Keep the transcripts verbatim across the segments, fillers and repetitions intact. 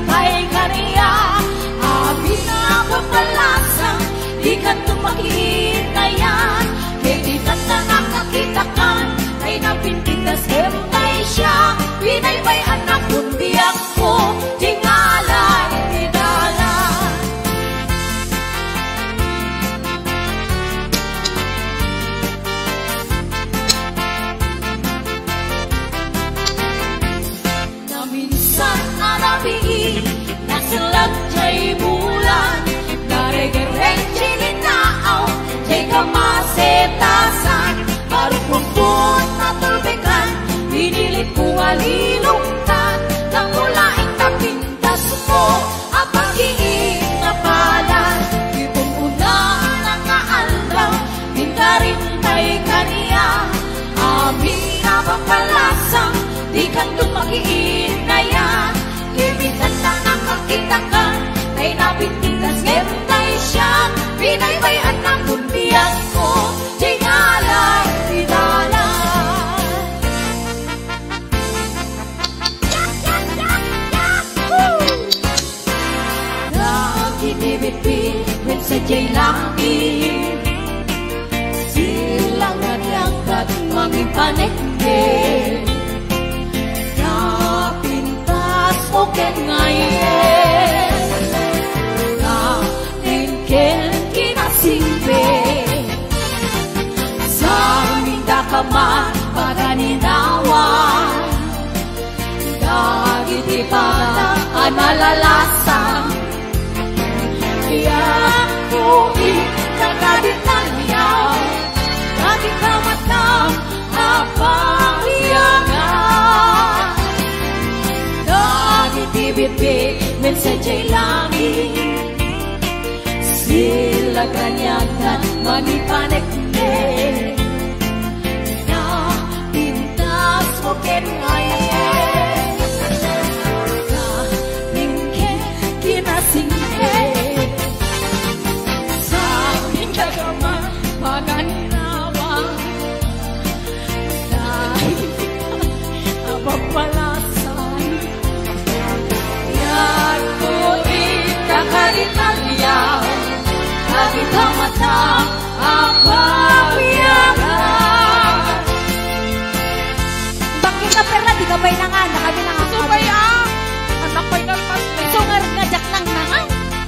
kay kaniya. Amin na papalasang di ka tumakiinayan. Kay di ka na nakakitakan ay napintindas kemay siya. Pinaybay anak kundi ako tingalay tidalan. Na minsan arabiin nasilag jay bulan. Naregereng chininaaw jay kamasetasan. Marupumpun na tulbikan pinilit ko alilungkat. Kakulaing tapintas mo ang pag-iing na palan. Ibong unang nangaalaw hintarin kay kaniya. Amin na papalasang di kang tumakiinayan. Kimitan na nakakitakan kay napintindas ngemtay siya. Pinaybayan ng bundian ko tingalay tidalan. Nakinibit-bit sa jay langit. Silang naglagat mangipanekbit. Napintas mo ken ngayon. Natingken kinasingpit. Sa minda ka man paganinawan. Dagiti pala ay malalasang. Iyak ko ikakaditan niyaw. Lagi ka matang apanghiyangan. Dagiti bibig mensajay langit. Sila kanyagan manipaneknek. Na pintas mo ken ngayon. Na ningken kinasingket. Sa aking kagama maganinawa. Dahil abapalasan. Yan ko ikakaritalyaw. Lagi ka matang ang pabiyagan. Bakit ka pera, di ka ba'y nanganak kami nanganak? Gusto ba yan? Anak ko'y nalpas na. So nga ngajak nang nangan.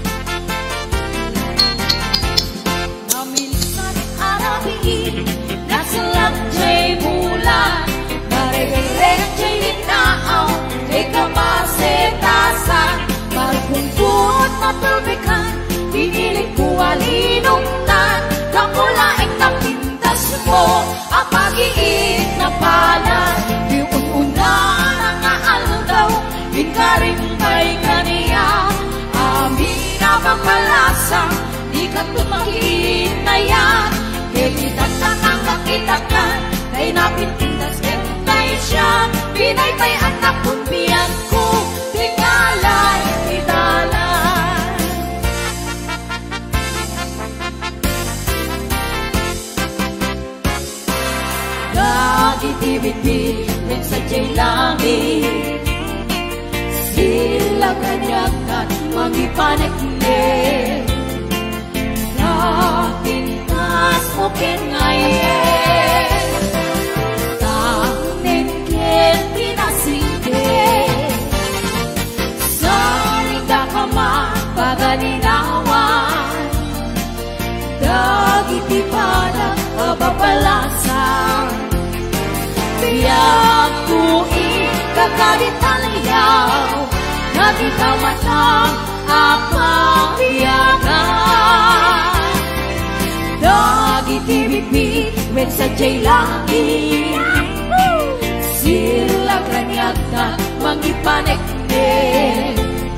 Na minsan arabiin nasilag jay bulan. Naregereng jay hinaaw jay kamasetasan. Marpumpun matulbikan pinilit ko alinungtan. Kakulaing napintas mo ang pag-iing na palan. Di ununa nangaalaw hinkarin kay kaniya. Amin na papalasang di ka tumakiinayan. Kailan na nakakitakan kay napintindas kemtay siya. Pinaybay anak kumpiyan ko tingalay tidalan. Nagitibit-bit sa jay langit. Sila kanyakan magipaneknek. Napintas mo ken ngayon. Taningken pinasingket. Sa rinda ka man paganinawan. Dagiti pala abapalasan. Biyak ko ikakaditalyaw. Nadi ka matang apanghiyangan. Dagiti bibig mensajay langit. Sila kanyagan mangipaneknek.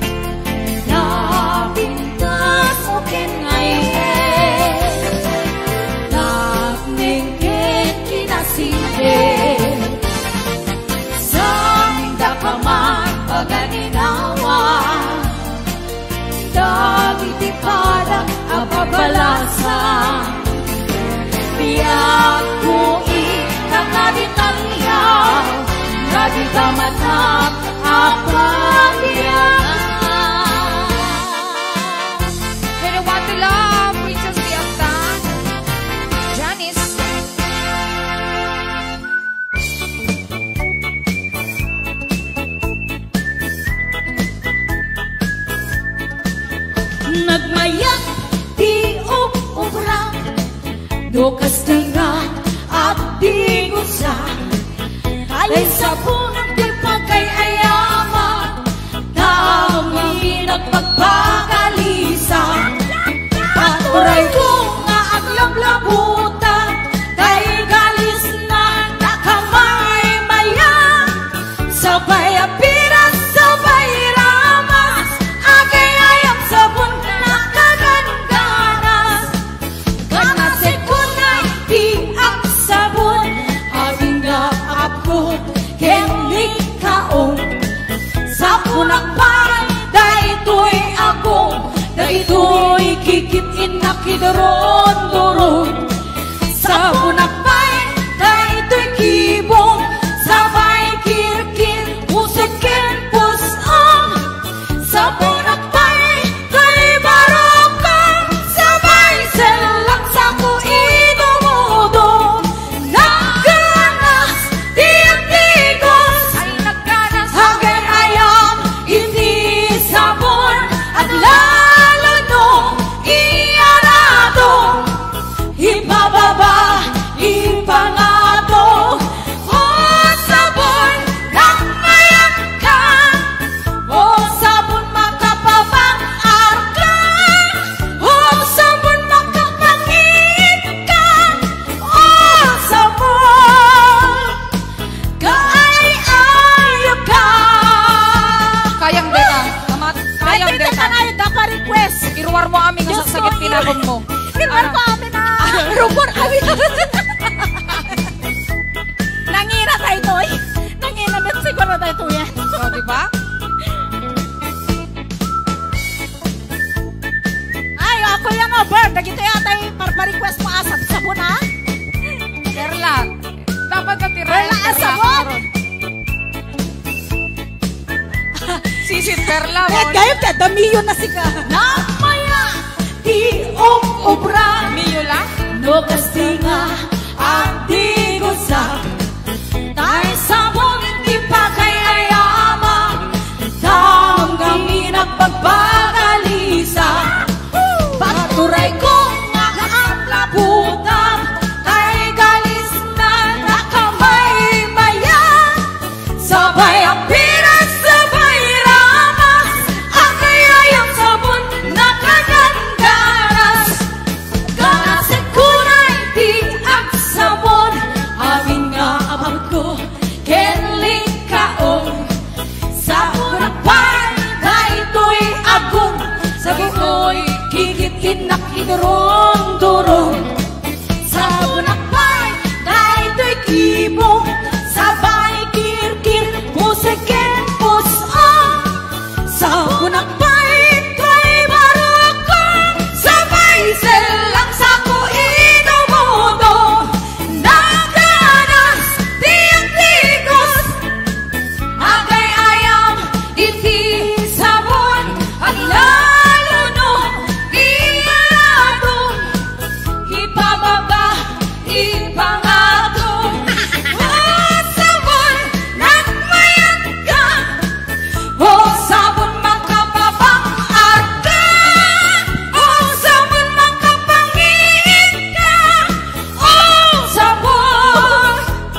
Napintas mo ken ngayon. Napningken kinasingket. Sa minda ka man paganinawan. Dagiti parang apabalasan. Biyak ko ikakaditalyaw. Dagiti matang apanghiyangan. Lukas tinga at di gusa, kay sabon at di pagkayayama, dami nagpagpakalisa. Paturay ko nga aglablabuta, kay galis na nakamay maya, sabay apiras, sabay ramas, agay ayam sabon na kaganganas. Ganasik ko na di ang sabon, abing nga ako kenlik kaong. Sabon akpay, daytoy ako, daytoy kikitin na kidoron-doron. Sabon akpay, daytoy kibong, sabay kirkin, pusikin pusong. Sabon akpay, day barokang, sabay selang saku idumudo. Nagganas, tiyak-tigos, ay nagganas, hanggang ayam, hindi sabon, at lalo no, iarado, ibababa, ipangato. Oh, sabon, nagmayak ka, oh, sabon makapabang arka, oh, sabon makapangit ka, oh, sabon, kaay-ayo ka. Kayang deta. Tamat. Kayang Dito deta. ka na yung dapa request. Iruwar mo amin nga Diyos sa sakit ko, tinabong mo. Kinwar ko amin na. Rupor amin. Nangina tayo to eh. Nangina bet siguro tayo to yan. So, di ba? Ay, ako yan o, Bird. Nagito yata yung parpa-request mo asap. Sabon ha? Perla. Dapat na tira. Perla, asabon. Sisit Perla. Kahit mo. kayo ka, damiyo na si ka. Namaya, di og obra, Miyula. Lukas tinga at di gusa, tay sabon di pagkayayama, hanggang inagpagpakalisa. Paturay ko nga ang labutan, kay galis na nakamay maya, sabay apiras, sabay ramas, agay ayam sabon na kaganganas. Ganasik kunay di ang sabon, abing nga abang ko kenlik kaong. Sabon akpay, daytoy agong, sabon ko'y kikitin na kidoron-doron. Sabon akpay, daytoy kibong, sabay kirkir, pusikin pusong. Sabon akpay, to'y barokong, sabay selang saku idumudo. Nagganas, tiyak-tigos, agay ayam, iti sabon, at lalo no, iarado, ipababa, ipangato. Oh, sabon, nagmayat ka, oh, sabon makapabang arka, oh, sabon makapangit ka, oh, sabon,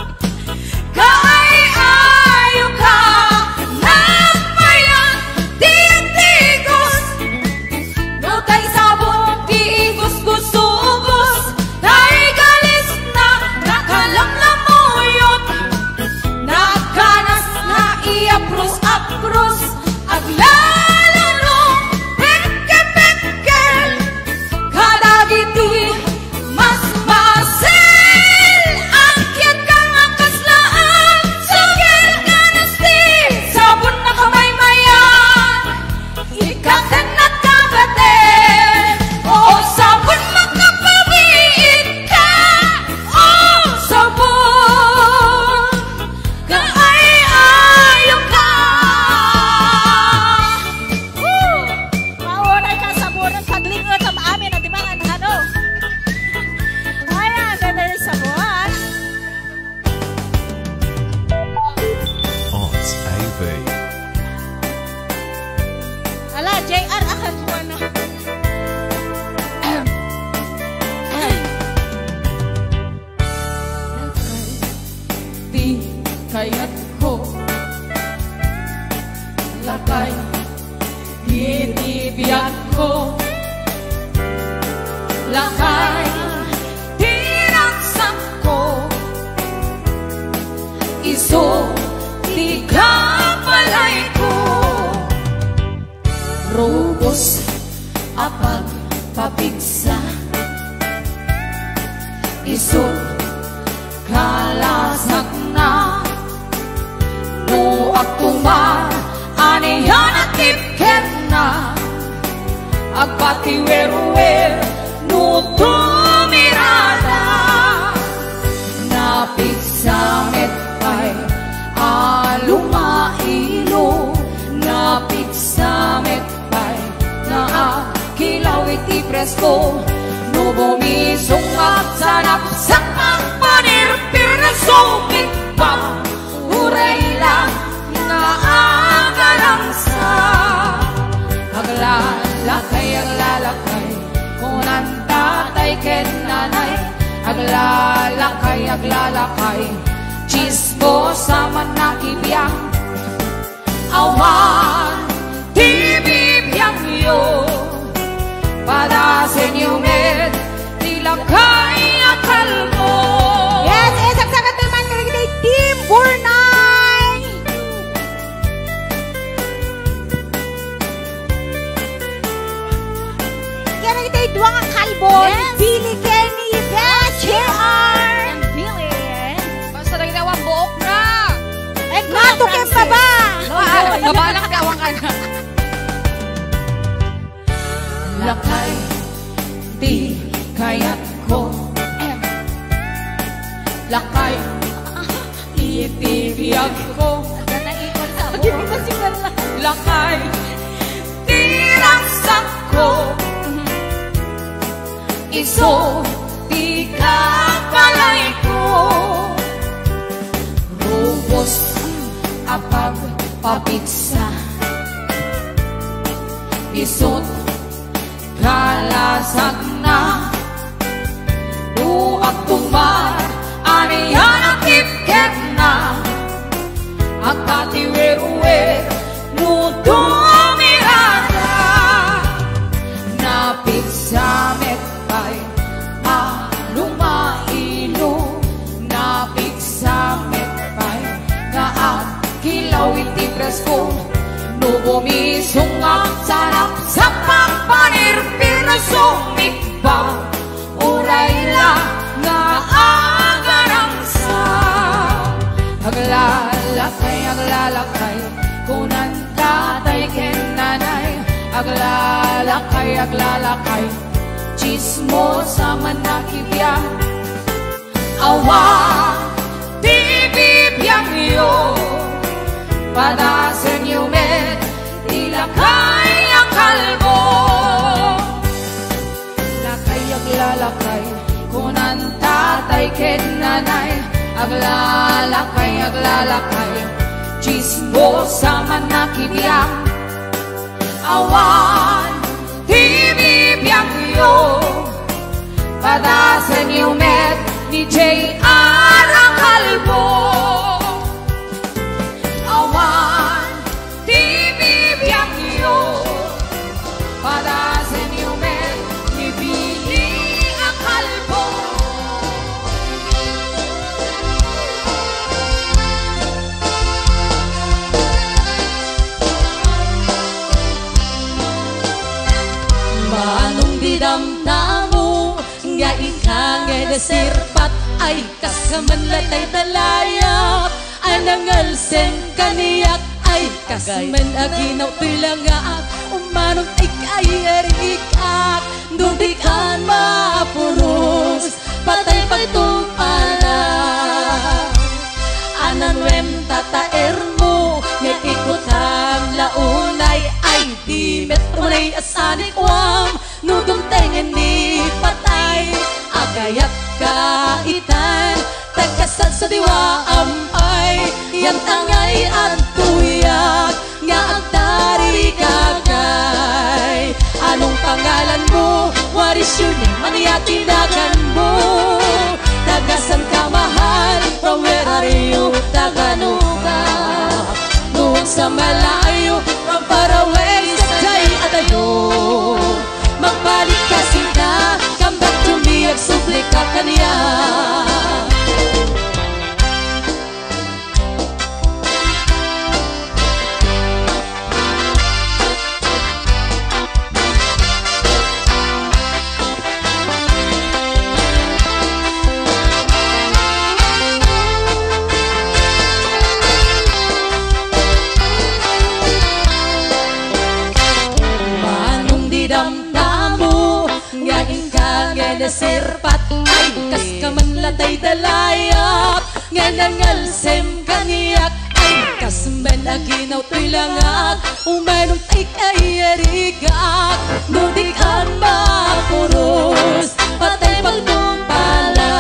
kaay-ayo ka. Nagmayat, tiyak-tigos, no tay sabon, tigos-gusugos, tay galis na nakalamlamuyot, nagkanas na iapros-apros, aglalo no, peke-pekel, kadagiti, mas masel, akyat kang akaslaan, sugel ganasti, sabon na kamaymayan, ikaten at kabaten, oh, sabon makapawiin ka, oh, sabon, kaay-ayo ka. Woo! Maunay ka sabon ang paglingot sa amin at ibang ano. Ayan, ganda yung sabon. Arts A V. Ala, J R, akan mo ano. ibibiyag ko. Lakay tirasak ko, iso di ka palay ko. Rubos apag papigsa, iso kalasak na. No aktumar anihan at tipket na, agpatiwer-wer no tumirada. Napigsamit kay alumailo, napigsamit kay naakilaw iti presko. No bumisong at sanapsak ang panirpir na sumit pa, uray lang na agarangsa. Aglalakay, aglalakay, kung ang tatay ken nanay. Aglalakay, aglalakay, chismo sa manakibiyang. Awan, tibibiyang yo, pada senyumet, tilakay akal mo. Yes, eh, saksakan teman kali Team Burnay. Kaya kita dua nga kalbo. Yes. Billy Kenny, Beth, J R. And Billy. Basta na ginawa buok na. And matukin pa ba? Gabalak ka, awang ka na. Lakay, di kayat ko. Lakay, ibibiyag ko. Nanaikot sa mo. Lakay, tirasak ko, iso di ka palay ko. Rubos apag papigsa, isot kalasag na. Duak tumar anihan ang tipket na, agpatiwer-wer no tumirada. Napigsamit kay alumailo, napigsamit kay naakilaw iti presko. No bumisong ang sarap sa pagpanirpir na sumikba, uray lang na agarangsa. Aglalakay, aglalakay, kung ang tatay ken nanay. Aglalakay, aglalakay, chismo sa manakibiyang. Awan, tibibiyang yo, pada senyumet, tilakay akal mo. Lakay, aglalakay, kung ang tatay ken nanay. Aglalakay, aglalakay, chismo sa manakibiyang. Awan, tibibiyang yo, pada senyumet, ni J R ang kalbo. Awan, tibibiyang yo, pada senyumet, ni Billy ang kalbo. Manong didamdamo nga ikang edesirpat ay kasamanlatay talaya. Anangal sen kaniyak ay kasman aginaw tilangaak. Umanong ikay erikak, dudikan maapuros, patay pagtupala. Ananwem tataer mo, nga ikutang launay ay di metunay asanik wam. Nudong tengen ni patay, agayat kaitan, tagasan sa diwa ampay. Yang tangay at tuyak, nga ang tari kagay. Anong pangalan mo? Waris yun eh, maniyatindagan mo. Tagasan ka mahal, from where are you? Taganuga, nuwag sa malayo, from far away, sa day at ay ka nasirpat ay kas ka man latay dalayap nga nangalsem kaniyak ay kas man aginaw to'y langak umanong tay kayarigak nudik ang mapuros patay pagkumpala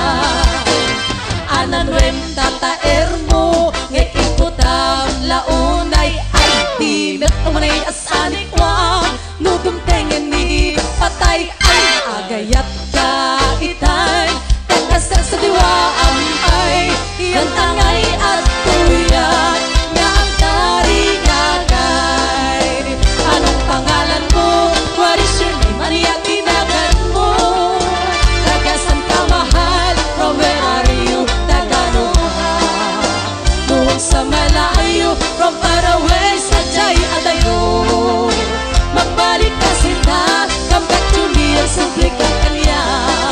anan wem tataer mo nga ikutam launay ay timet umanay asanik wang nudum tengen ni patay ay agayat ka itay takasar sa diwaang ay yan tangay at tuyat nga ang taringagay anong pangalan mo what is your name maniyak tinagan mo tagasan ka mahal from where are you tagano ka noong sa malayo from far away sa jay adayo magbalik ka sinta come back to me ang suplik ang kanya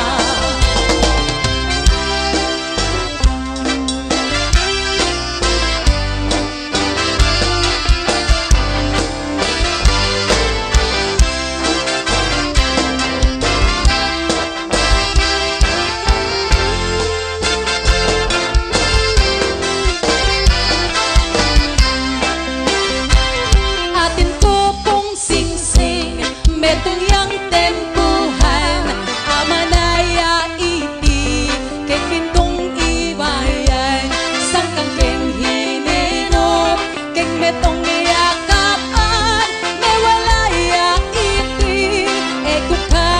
atin ko pong sing-sing metong yang tempuhan amanaya iti kay pintong ibayan sangkang keng hinino keng metong iyakapan may walaya iti eko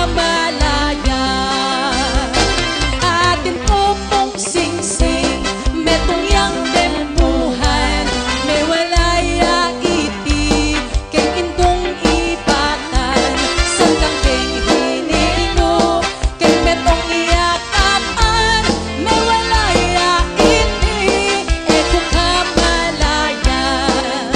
kamalayan atin ko pong sing-sing metong yang tempuhan may walaya iti keng intong ibatan sangkang keng hinino keng metong iyakapan may walaya iti eko kamalayan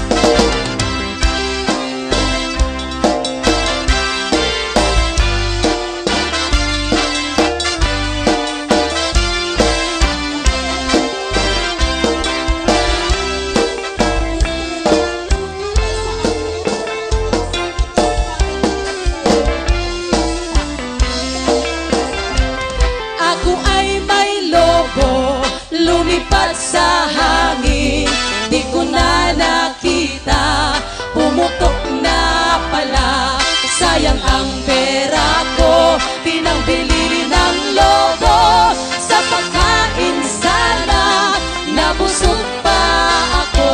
ako ay may lobo lumipad sa hangin di ko na nakita pumutok na pala sayang ang pera ko pinangbili ng lobo sa pagkain sana nabusog pa ako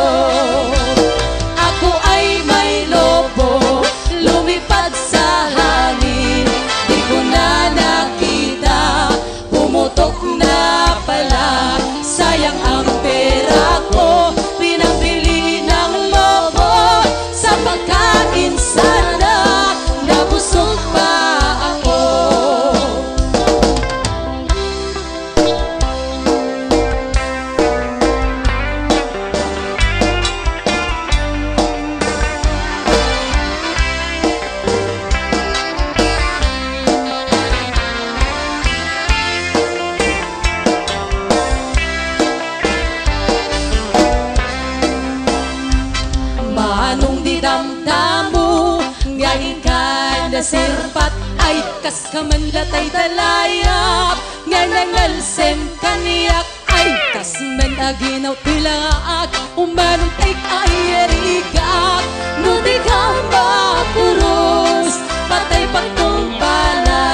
ako ay may lobo lumipad sa hangin di ko na nakita pumutok na pala sayang ang pera ko pinabili ng lobo sa pagkain sana nabusog pa ako manong di damdamo ngayon ka nasirpat ay kas ka man latay dalayap nga nangalsem kaniyak ay kas man aginaw tilaak umanong tay kayarigak nudig ang mapuros patay pagkumpala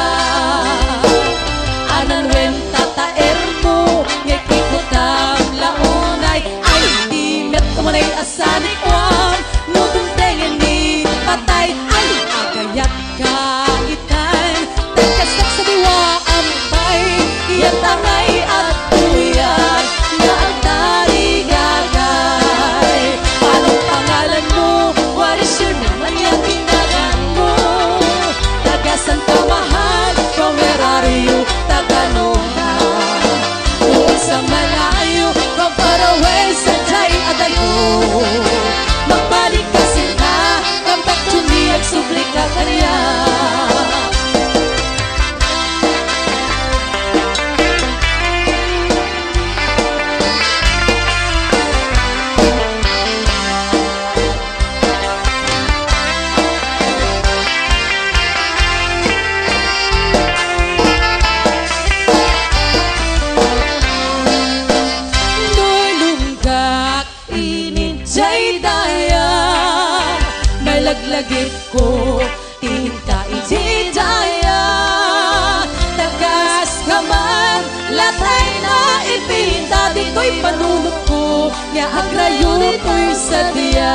anan wem tataer mo nga kikutam launay ay timet umanay asanik wang nudum tengen ni patay ay agayat ka itan tagkasak sa diwaang bay yan tangay at tuyat nga ang taringagay anong pangalan mo what is laglagip ko Inka ijidaya Tagas ka man Latay na ipinta Dito'y panunok ko Nga agrayo ko'y sadya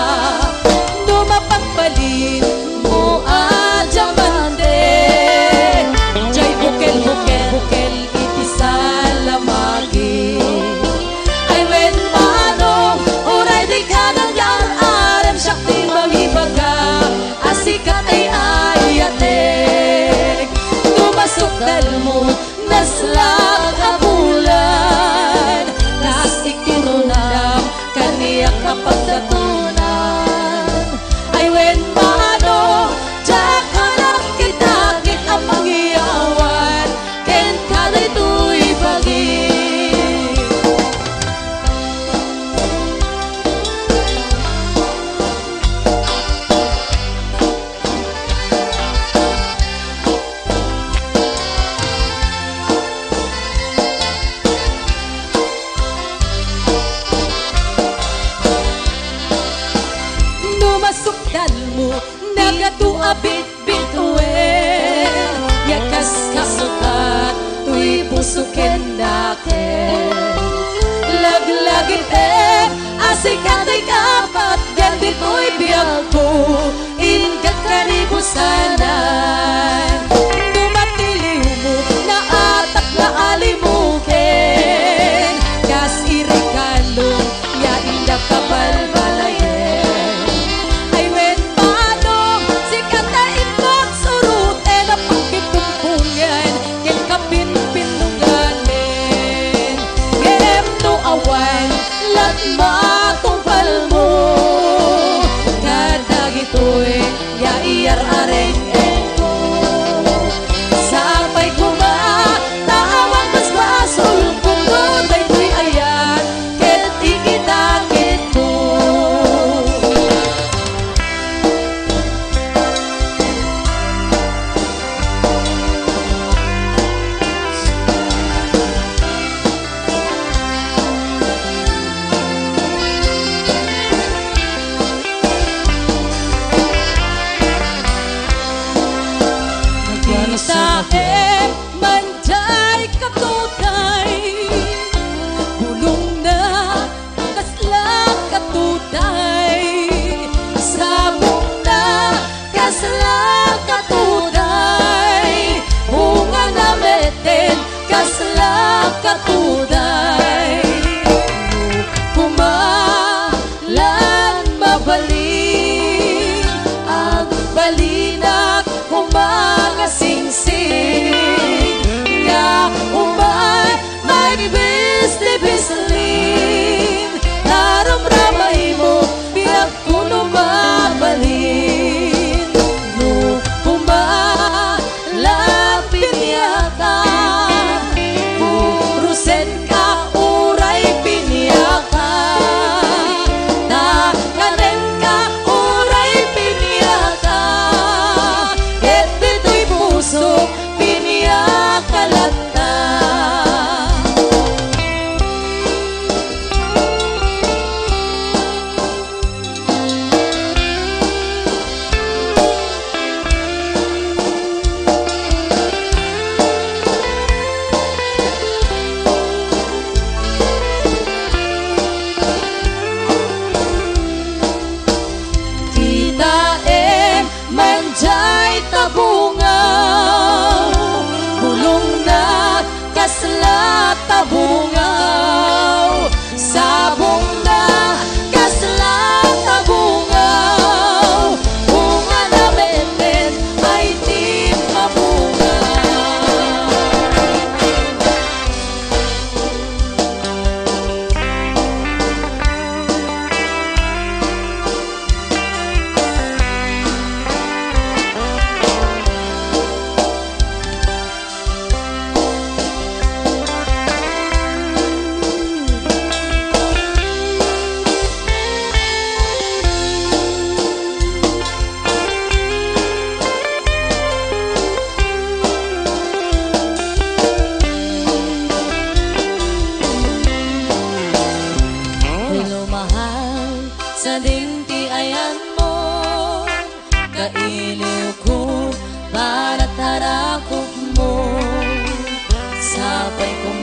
Dumapagbalin mo a diamante Jay bukel bukel bukel iti salamagi Ay wen mano Uray di ka ng yang aram Syakti magibaga Asikat ay ayatek Dumasok dal mo Naslag abulan Nas ikinunam Kaniyak na pagdatunan Ay wen mano Diyak hanap kita Kit ang pangyawan Ken kalay to'y bagi Dumasukdal mo Nagatuabit bituin Yakas kasukat Tuy pusukin nakin Laglagit eh Asikat ay kapat Gandi to'y biyag ko Ingat karibusanan Dumatiliw mo Na atak na alimukin Kas irikalong Ya inda kabalbalayen Ay wen manong Sikat na imbak surut E na pagkitumpungan Ken kapinpinunganin Gem no awan Lat matumpal mo Kadag ito'y Ya iyar areng eko Sapay kuma Tawang mas basol Kung doday to'y ayan Ket ikitakit mo Kita eh manjay katutay Bulong na kasla katutay Sabong na kasla katutay Bunga na meten kasla katutay Kumalan mabalin Ang balinak kumaga sing-sing Nga umay may bis-libis-lim Naramramay mo biyak kuno mabalin No kumalapit yakan Purusen ka uray pinyakan Nakanen ka uray pinyakan Ket dito'y puso pinyakalata Kita eh manjay tabungaw Bulong na kasla tabungaw Sabong na kasla tabungaw Bunga na meten ay di mabungaw kailiw ko para tarakop mo. Sapay ko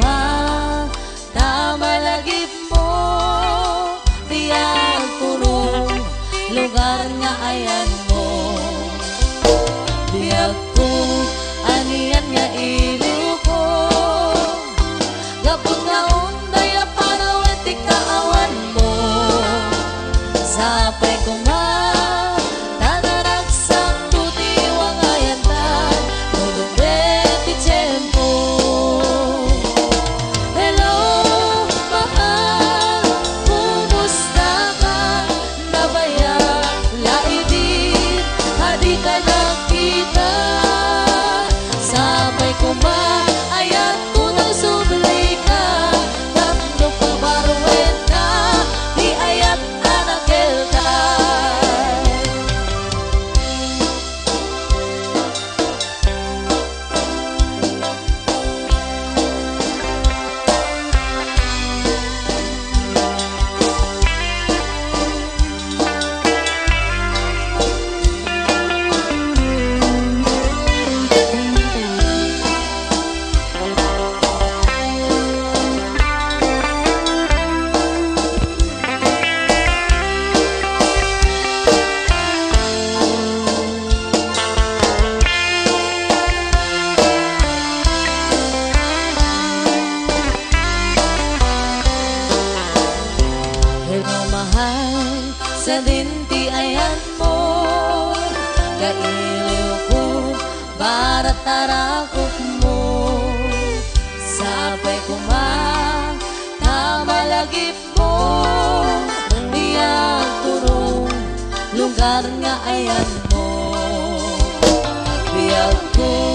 tamalagip mo, tiyang turong lugar nga ayan mo. Biyag ko aniyan nga iliw ko, gapon nga unday na panawet ikaawan mo. Sapay ko tanaragsak tutiwang ayantan, nudong ti tiyempo. Ayat ko ng sublay ka, tatlo pa baruet na, di ayat anak keltay. Mahal sa dinti ayan mo, kailiw ko para tarakop mo. Sapay ko tamalagip mo, diyang turong lugar nga ayan mo. Biyag ko